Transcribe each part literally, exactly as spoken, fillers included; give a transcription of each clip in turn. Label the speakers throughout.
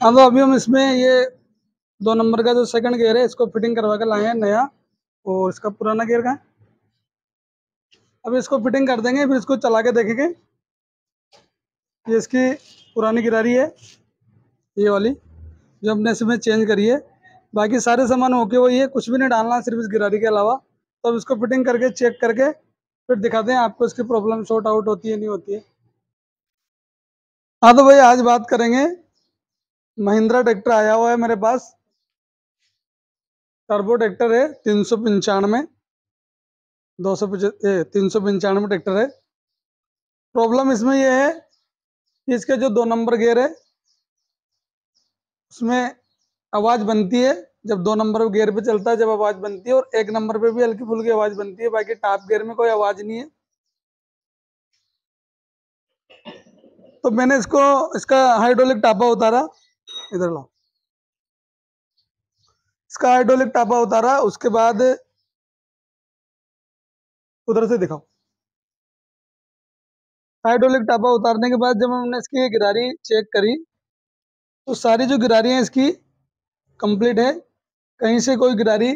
Speaker 1: हाँ तो अभी हम इसमें ये दो नंबर का जो सेकंड गियर है इसको फिटिंग करवा कर लाए हैं नया, और इसका पुराना गियर का है। अभी इसको फिटिंग कर देंगे, फिर इसको चला के देखेंगे। ये इसकी पुरानी गिरारी है, ये वाली जो हमने इसमें चेंज करी है। बाकी सारे सामान ओके वही है, कुछ भी नहीं डालना सिर्फ इस गिरारी के अलावा। तो अब इसको फिटिंग करके चेक करके फिर दिखाते हैं आपको इसकी प्रॉब्लम सॉर्ट आउट होती है नहीं होती है। हाँ तो भाई आज बात करेंगे, महिंद्रा ट्रैक्टर आया हुआ है मेरे पास, टर्बो ट्रैक्टर है, तीन सौ पंचानवे दो सौ तीन सौ पंचानवे ट्रैक्टर है। प्रॉब्लम इसमें यह है कि इसके जो दो नंबर गियर है उसमें आवाज़ बनती है। जब दो नंबर गियर पे चलता है जब आवाज़ बनती है, और एक नंबर पे भी हल्की फुल्की आवाज़ बनती है, बाकी टॉप गियर में कोई आवाज़ नहीं है। तो मैंने इसको इसका हाइड्रोलिक टापा उतारा, इधर लो, इसका हाइड्रोलिक टापा उतारा, उसके बाद उधर से दिखाओ। हाइड्रोलिक टापा उतारने के बाद जब हमने इसकी गिरारी चेक करी तो सारी जो गिरारी हैं इसकी कंप्लीट है, कहीं से कोई गिरारी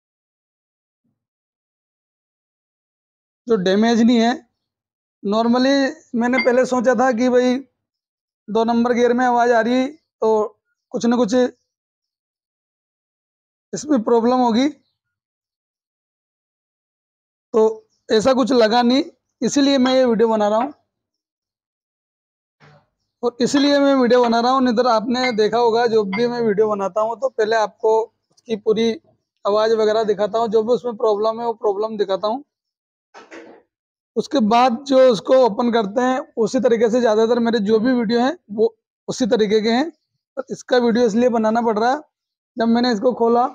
Speaker 1: जो डैमेज नहीं है। नॉर्मली मैंने पहले सोचा था कि भाई दो नंबर गियर में आवाज़ आ रही तो कुछ ना कुछ इसमें प्रॉब्लम होगी, तो ऐसा कुछ लगा नहीं, इसीलिए मैं ये वीडियो बना रहा हूँ। और इसलिए मैं वीडियो बना रहा हूँ, नहीं तो आपने देखा होगा जब भी मैं वीडियो बनाता हूँ तो पहले आपको उसकी पूरी आवाज़ वगैरह दिखाता हूँ, जो भी उसमें प्रॉब्लम है वो प्रॉब्लम दिखाता हूँ। उसके बाद जो उसको ओपन करते हैं उसी तरीके से ज़्यादातर मेरे जो भी वीडियो हैं वो उसी तरीके के हैं। तो इसका वीडियो इसलिए बनाना पड़ रहा है, जब मैंने इसको खोला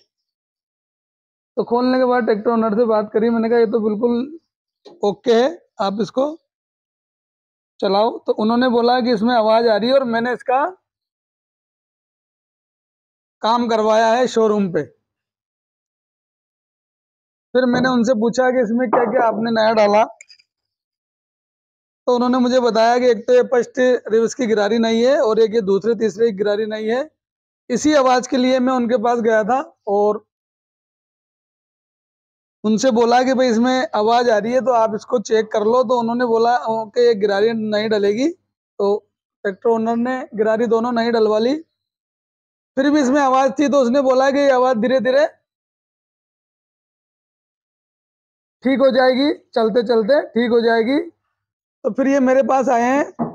Speaker 1: तो खोलने के बाद ट्रैक्टर ओनर से बात करी, मैंने कहा ये तो बिल्कुल ओके है, आप इसको चलाओ। तो उन्होंने बोला कि इसमें आवाज़ आ रही है, और मैंने इसका काम करवाया है शोरूम पे। फिर मैंने उनसे पूछा कि इसमें क्या क्या आपने नया डाला, तो उन्होंने मुझे बताया कि एक तो ये फर्स्ट रिवर्स की गिरारी नहीं है, और एक ये दूसरे तीसरे की गिरारी नहीं है। इसी आवाज़ के लिए मैं उनके पास गया था और उनसे बोला कि भाई इसमें आवाज़ आ रही है तो आप इसको चेक कर लो। तो उन्होंने बोला कि ये गिरारी नहीं डलेगी, तो ट्रैक्टर ओनर ने गिरारी दोनों नहीं डलवा ली। फिर भी इसमें आवाज़ थी तो उसने बोला कि ये आवाज़ धीरे धीरे ठीक हो जाएगी, चलते चलते ठीक हो जाएगी। तो फिर ये मेरे पास आए हैं,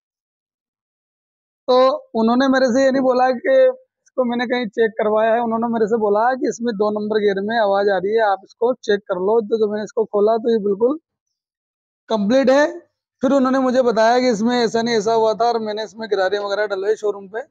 Speaker 1: तो उन्होंने मेरे से ये नहीं बोला कि इसको मैंने कहीं चेक करवाया है, उन्होंने मेरे से बोला कि इसमें दो नंबर गियर में आवाज़ आ रही है, आप इसको चेक कर लो। तो जब मैंने इसको खोला तो ये बिल्कुल कंप्लीट है। फिर उन्होंने मुझे बताया कि इसमें ऐसा नहीं ऐसा हुआ था, और मैंने इसमें गिरारी वगैरह डलवाई शोरूम पे,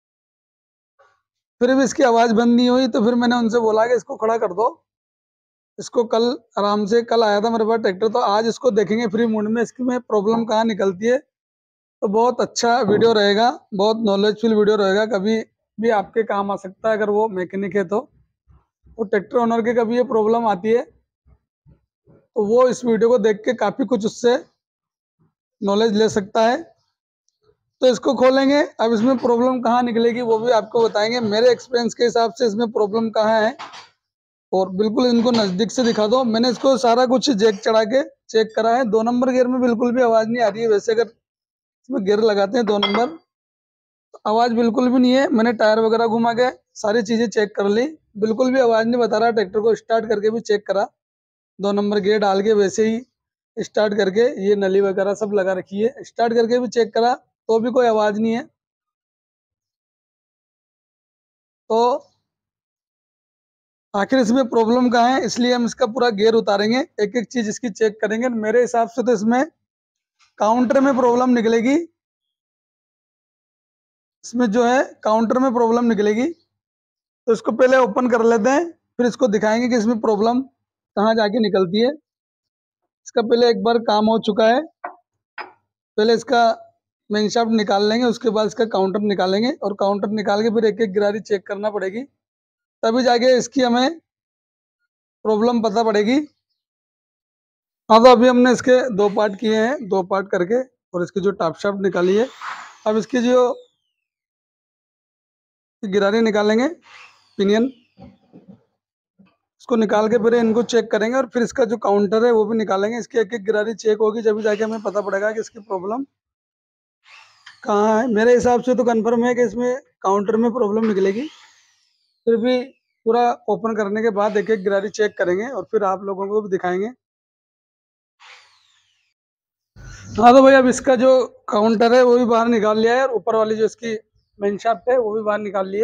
Speaker 1: फिर भी इसकी आवाज़ बंद नहीं हुई। तो फिर मैंने उनसे बोला कि इसको खड़ा कर दो, इसको कल आराम से, कल आया था मेरे पास ट्रैक्टर तो आज इसको देखेंगे फ्री मूड में इसकी में प्रॉब्लम कहाँ निकलती है। तो बहुत अच्छा वीडियो रहेगा, बहुत नॉलेजफुल वीडियो रहेगा, कभी भी आपके काम आ सकता है। अगर वो मैकेनिक है तो वो ट्रैक्टर ओनर के कभी ये प्रॉब्लम आती है तो वो इस वीडियो को देख के काफ़ी कुछ उससे नॉलेज ले सकता है। तो इसको खोलेंगे, अब इसमें प्रॉब्लम कहाँ निकलेगी वो भी आपको बताएंगे। मेरे एक्सपीरियंस के हिसाब से इसमें प्रॉब्लम कहाँ है, और बिल्कुल इनको नज़दीक से दिखा दो। मैंने इसको सारा कुछ जैक चढ़ा के चेक करा है, दो नंबर गियर में बिल्कुल भी आवाज़ नहीं आ रही है। वैसे अगर इसमें गियर लगाते हैं दो नंबर तो आवाज़ बिल्कुल भी नहीं है। मैंने टायर वगैरह घुमा के सारी चीज़ें चेक कर ली, बिल्कुल भी आवाज़ नहीं बता रहा। ट्रैक्टर को स्टार्ट करके भी चेक करा, दो नंबर गियर डाल के वैसे ही स्टार्ट करके, ये नली वगैरह सब लगा रखी है, स्टार्ट करके भी चेक करा तो भी कोई आवाज़ नहीं है। तो आखिर इसमें प्रॉब्लम कहाँ है, इसलिए हम इसका पूरा गियर उतारेंगे, एक एक चीज़ इसकी चेक करेंगे। मेरे हिसाब से तो इसमें काउंटर में प्रॉब्लम निकलेगी, इसमें जो है काउंटर में प्रॉब्लम निकलेगी। तो इसको पहले ओपन कर लेते हैं, फिर इसको दिखाएंगे कि इसमें प्रॉब्लम कहाँ जाके निकलती है। इसका पहले एक बार काम हो चुका है, पहले इसका मेन शाफ्ट निकाल लेंगे, उसके बाद इसका काउंटर निकालेंगे, और काउंटर निकाल के फिर एक एक गिरारी चेक करना पड़ेगी, तभी जाके इसकी हमें प्रॉब्लम पता पड़ेगी। हाँ तो अभी हमने इसके दो पार्ट किए हैं, दो पार्ट करके, और इसकी जो टॉप शाफ्ट निकाली है। अब इसकी जो गिरारी निकालेंगे पिनियन, इसको निकाल के फिर इनको चेक करेंगे और फिर इसका जो काउंटर है वो भी निकालेंगे। इसकी एक एक गिरारी चेक होगी जब जाके हमें पता पड़ेगा कि इसकी प्रॉब्लम कहाँ है। मेरे हिसाब से तो कंफर्म है कि इसमें काउंटर में प्रॉब्लम निकलेगी, फिर भी पूरा ओपन करने के बाद एक एक गिरारी चेक करेंगे और फिर आप लोगों को भी दिखाएंगे। हाँ तो भाई अब इसका जो काउंटर है वो भी बाहर निकाल लिया है और ऊपर वाली जो इसकी मेन शाफ्ट है वो भी बाहर निकाल ली है।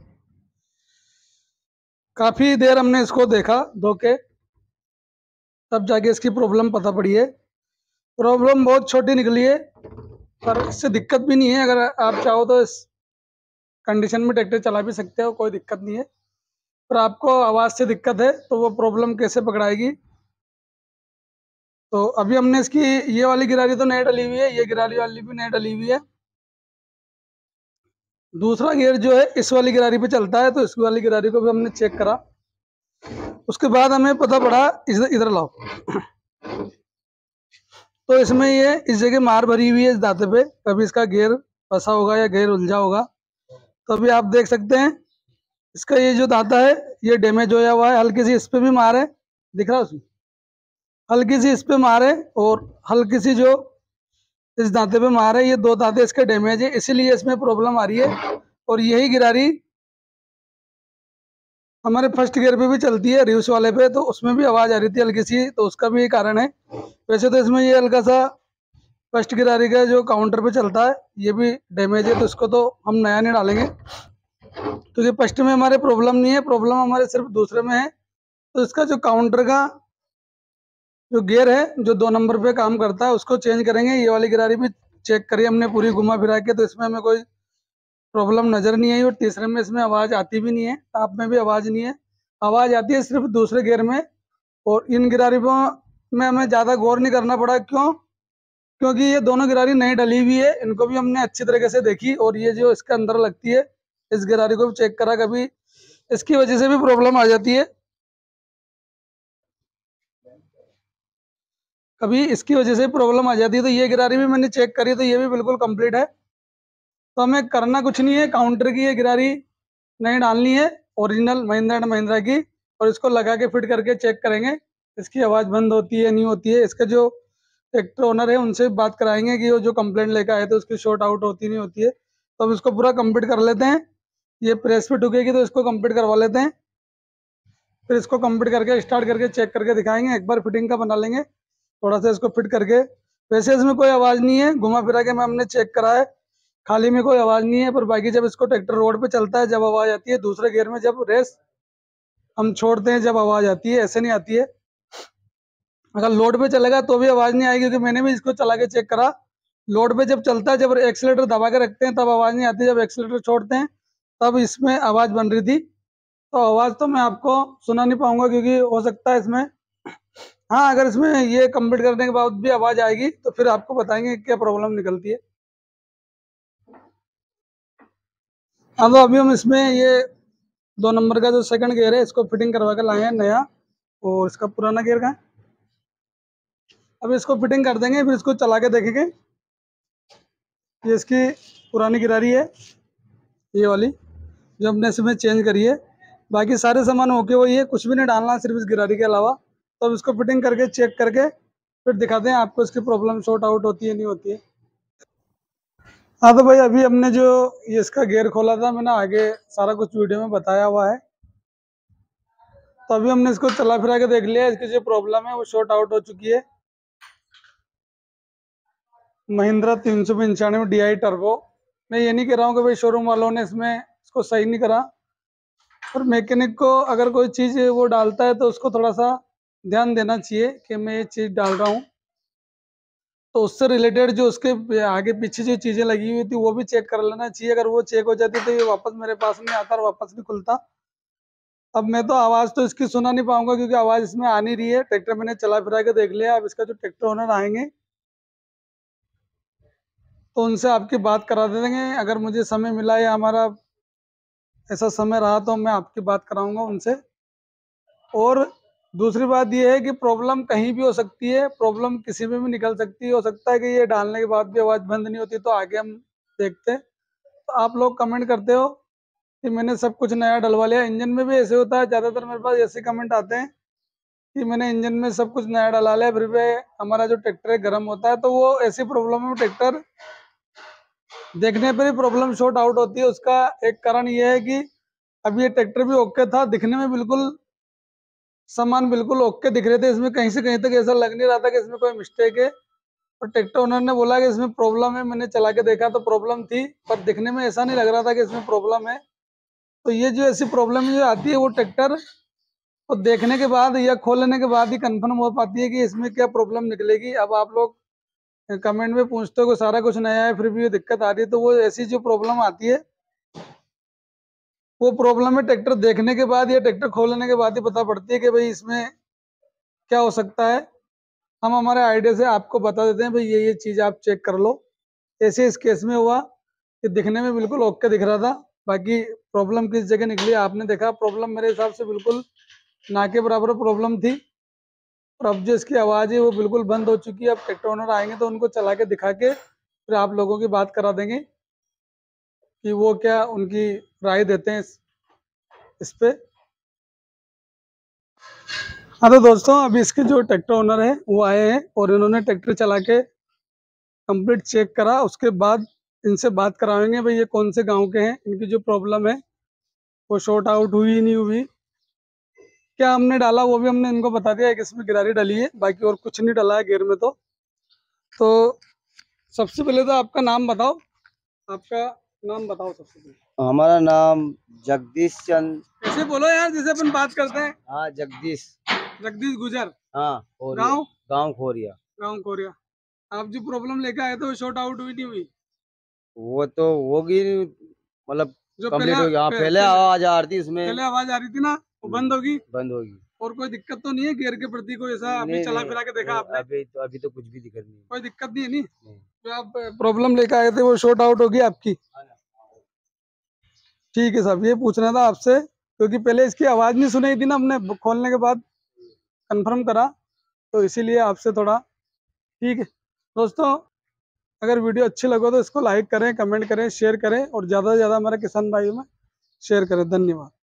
Speaker 1: काफी देर हमने इसको देखा धो के, तब जाके इसकी प्रॉब्लम पता पड़ी है। प्रॉब्लम बहुत छोटी निकली है पर इससे दिक्कत भी नहीं है। अगर आप चाहो तो इस कंडीशन में ट्रैक्टर चला भी सकते हो, कोई दिक्कत नहीं है। पर आपको आवाज़ से दिक्कत है तो वो प्रॉब्लम कैसे पकड़ाएगी। तो अभी हमने इसकी ये वाली गिरारी तो नहीं डली हुई है, ये गिरारी वाली भी नहीं डली हुई है। दूसरा गियर जो है इस वाली गिरारी पे चलता है, तो इस वाली गिरारी को भी हमने चेक करा। उसके बाद हमें पता पड़ा, इधर इधर लाओ तो इसमें ये इस जगह मार भरी हुई है इस दांते पे, कभी इसका गियर फंसा होगा या गियर उलझा होगा। तो अभी आप देख सकते हैं इसका ये जो दांता है ये डैमेज होया हुआ है, हल्की सी इस पे भी मार है, दिख रहा है उसमें, हल्की सी इस पे मार है और हल्की सी जो इस दांते पे मार है, ये दो दांते इसके डैमेज है, इसीलिए इसमें प्रॉब्लम आ रही है। और यही गिरारी हमारे फर्स्ट गियर पे भी चलती है, रिव्स वाले पे, तो उसमें भी आवाज़ आ रही थी हल्की सी, तो उसका भी कारण है। वैसे तो इसमें ये हल्का सा फर्स्ट गिरारी का जो काउंटर पे चलता है ये भी डैमेज है, तो इसको तो हम नया नहीं डालेंगे क्योंकि फर्स्ट में हमारे प्रॉब्लम नहीं है, प्रॉब्लम हमारे सिर्फ दूसरे में है। तो इसका जो काउंटर का जो गियर है जो दो नंबर पे काम करता है उसको चेंज करेंगे। ये वाली गिरारी भी चेक करी हमने पूरी घुमा फिरा के, तो इसमें हमें कोई प्रॉब्लम नज़र नहीं आई। और तीसरे में इसमें आवाज़ आती भी नहीं है, टॉप में भी आवाज़ नहीं है, आवाज़ आती है सिर्फ दूसरे गियर में। और इन गिरारियों में हमें ज़्यादा गौर नहीं करना पड़ा, क्यों? क्योंकि ये दोनों गिरारी नई डली हुई है, इनको भी हमने अच्छी तरीके से देखी और ये जो इसके अंदर लगती है इस गिरारी को भी चेक करा, कभी इसकी वजह से भी प्रॉब्लम आ जाती है, कभी इसकी वजह से प्रॉब्लम आ जाती है। तो ये गिरारी भी मैंने चेक करी तो ये भी बिल्कुल कंप्लीट है। तो हमें करना कुछ नहीं है, काउंटर की ये गिरारी नहीं डालनी है, ओरिजिनल महिंद्रा एंड महिंद्रा की, और इसको लगा के फिट करके चेक करेंगे इसकी आवाज़ बंद होती है नहीं होती है। इसका जो ट्रैक्टर ओनर है उनसे बात कराएंगे कि वो जो कंप्लेंट लेकर आए तो उसकी शॉर्ट आउट होती नहीं होती है। तो अब इसको पूरा कंप्लीट कर लेते हैं, ये प्रेस पे ठुकेगी तो इसको कंप्लीट करवा लेते हैं, फिर इसको कंप्लीट करके स्टार्ट करके चेक करके दिखाएंगे। एक बार फिटिंग का बना लेंगे थोड़ा सा इसको फिट करके। वैसे इसमें कोई आवाज़ नहीं है, घुमा फिरा के मैं हमने चेक करा है, खाली में कोई आवाज़ नहीं है। पर बाकी जब इसको ट्रैक्टर रोड पे चलता है जब आवाज़ आती है, दूसरे गियर में जब रेस हम छोड़ते हैं जब आवाज़ आती है, ऐसे नहीं आती है। अगर लोड पे चलेगा तो भी आवाज़ नहीं आएगी, क्योंकि मैंने भी इसको चला के चेक करा, लोड पे जब चलता है, जब एक्सीलेटर दबा के रखते हैं तब आवाज़ नहीं आती, जब एक्सीलेटर छोड़ते हैं तब इसमें आवाज़ बन रही थी। तो आवाज़ तो मैं आपको सुना नहीं पाऊंगा क्योंकि हो सकता है इसमें, हाँ अगर इसमें ये कंप्लीट करने के बाद भी आवाज़ आएगी तो फिर आपको बताएंगे क्या प्रॉब्लम निकलती है। हाँ तो अभी हम इसमें ये दो नंबर का जो सेकंड गियर है इसको फिटिंग करवा के लाए हैं नया, और इसका पुराना गियर का है। अभी इसको फिटिंग कर देंगे, फिर इसको चला के देखेंगे। ये इसकी पुरानी गिरारी है ये वाली जो हमने इसमें चेंज करी है, बाकी सारे सामान ओके वही है, कुछ भी नहीं डालना सिर्फ इस गिरारी के अलावा। तो अब इसको फिटिंग करके चेक करके फिर दिखाते हैं आपको इसकी प्रॉब्लम सॉर्ट आउट होती है नहीं होती है। हाँ तो भाई अभी हमने जो ये इसका गियर खोला था, मैंने आगे सारा कुछ वीडियो में बताया हुआ है। तो अभी हमने इसको चला फिरा के देख लिया, इसकी जो प्रॉब्लम है वो शॉर्ट आउट हो चुकी है। महिंद्रा तीन सौ पंचानवे डी आई टर्बो, मैं ये नहीं कह रहा हूँ कि भाई शोरूम वालों ने इसमें इसको सही नहीं करा, और मैकेनिक को अगर कोई चीज़ वो डालता है तो उसको थोड़ा सा ध्यान देना चाहिए कि मैं ये चीज़ डाल रहा हूँ, तो उससे रिलेटेड जो उसके आगे पीछे जो चीज़ें लगी हुई थी वो भी चेक कर लेना चाहिए। अगर वो चेक हो जाती तो ये वापस मेरे पास नहीं आता और वापस नहीं खुलता। अब मैं तो आवाज़ तो इसकी सुना नहीं पाऊंगा क्योंकि आवाज़ इसमें आ नहीं रही है, ट्रैक्टर मैंने चला फिरा के देख लिया। अब इसका जो ट्रैक्टर ओनर आएंगे तो उनसे आपकी बात करा देंगे, अगर मुझे समय मिला या हमारा ऐसा समय रहा तो मैं आपकी बात कराऊंगा उनसे। और दूसरी बात यह है कि प्रॉब्लम कहीं भी हो सकती है, प्रॉब्लम किसी में भी निकल सकती है, हो सकता है कि ये डालने के बाद भी आवाज़ बंद नहीं होती, तो आगे हम देखते हैं। तो आप लोग कमेंट करते हो कि मैंने सब कुछ नया डलवा लिया। इंजन में भी ऐसे होता है, ज़्यादातर मेरे पास ऐसे कमेंट आते हैं कि मैंने इंजन में सब कुछ नया डला लिया, फिर भी हमारा जो ट्रैक्टर है गर्म होता है। तो वो ऐसी प्रॉब्लम है, ट्रैक्टर देखने पर ही प्रॉब्लम शॉर्ट आउट होती है। उसका एक कारण ये है कि अब ये ट्रैक्टर भी ओके था, दिखने में बिल्कुल सामान बिल्कुल ओके दिख रहे थे, इसमें कहीं से कहीं तक ऐसा लग नहीं रहा था कि इसमें कोई मिस्टेक है। और ट्रैक्टर ओनर ने बोला कि इसमें प्रॉब्लम है, मैंने चला के देखा तो प्रॉब्लम थी, पर दिखने में ऐसा नहीं लग रहा था कि इसमें प्रॉब्लम है। तो ये जो ऐसी प्रॉब्लम जो आती है वो ट्रैक्टर को देखने के बाद या खोलने के बाद ही कंफर्म हो पाती है कि इसमें क्या प्रॉब्लम निकलेगी। अब आप लोग कमेंट में पूछते हो कि सारा कुछ नया है फिर भी ये दिक्कत आ रही है, तो वो ऐसी जो प्रॉब्लम आती है वो प्रॉब्लम है ट्रैक्टर देखने के बाद या ट्रैक्टर खोलने के बाद ही पता पड़ती है कि भाई इसमें क्या हो सकता है। हम हमारे आइडिया से आपको बता देते हैं भाई ये ये चीज़ आप चेक कर लो। ऐसे इस केस में हुआ कि दिखने में बिल्कुल ओके दिख रहा था, बाकी प्रॉब्लम किस जगह निकली आपने देखा। प्रॉब्लम मेरे हिसाब से बिल्कुल ना के बराबर प्रॉब्लम थी। और अब जो इसकी आवाज़ है वो बिल्कुल बंद हो चुकी है। अब ट्रैक्टर ओनर आएंगे तो उनको चला के दिखा के फिर आप लोगों की बात करा देंगे कि वो क्या उनकी राय देते हैं इस, इस पे। हाँ तो दोस्तों अभी इसके जो ट्रैक्टर ओनर है वो आए हैं और इन्होंने ट्रैक्टर चला के कंप्लीट चेक करा। उसके बाद इनसे बात कराएंगे भाई ये कौन से गांव के हैं, इनकी जो प्रॉब्लम है वो शॉर्ट आउट हुई नहीं हुई, क्या हमने डाला वो भी हमने इनको बता दिया है कि इसमें गिरारी डली है, बाकी और कुछ नहीं डला है गियर में। तो तो सबसे पहले तो आपका नाम बताओ, आपका नाम बताओ सबसे पहले।
Speaker 2: हमारा नाम जगदीश चंद।
Speaker 1: ऐसे बोलो यार जैसे अपन बात करते हैं।
Speaker 2: हाँ जगदीश।
Speaker 1: जगदीश गुजर।
Speaker 2: हाँ
Speaker 1: गाँव
Speaker 2: गांव खोरिया।
Speaker 1: गाँव कोरिया। आप जो प्रॉब्लम लेकर आए थे वो शॉर्ट आउट हुई नहीं हुई?
Speaker 2: वो तो होगी, मतलब
Speaker 1: जो
Speaker 2: कंप्लीट
Speaker 1: पहले
Speaker 2: हो गया। हाँ,
Speaker 1: पे,
Speaker 2: पहले
Speaker 1: पहले,
Speaker 2: आवाज आ रही थी इसमें।
Speaker 1: पहले आवाज आ रही थी ना वो बंद होगी?
Speaker 2: बंद होगी।
Speaker 1: और कोई दिक्कत तो नहीं है गियर के प्रति? कोई ऐसा अभी
Speaker 2: नहीं
Speaker 1: चला
Speaker 2: नहीं
Speaker 1: फिरा के देखा
Speaker 2: नहीं,
Speaker 1: आपने?
Speaker 2: अभी तो अभी तो कुछ भी दिक्कत नहीं है।
Speaker 1: कोई दिक्कत नहीं है? नहीं
Speaker 2: नहीं।
Speaker 1: जो आप प्रॉब्लम लेकर आए थे वो शॉर्ट आउट होगी आपकी? ठीक है साहब, ये पूछना था आपसे क्योंकि पहले इसकी आवाज़ नहीं सुनाई थी ना, हमने खोलने के बाद कंफर्म करा तो इसीलिए आपसे थोड़ा। ठीक है दोस्तों, अगर वीडियो अच्छी लगे तो इसको लाइक करें, कमेंट करें, शेयर करें और ज़्यादा से ज़्यादा हमारे किसान भाइयों में शेयर करें। धन्यवाद।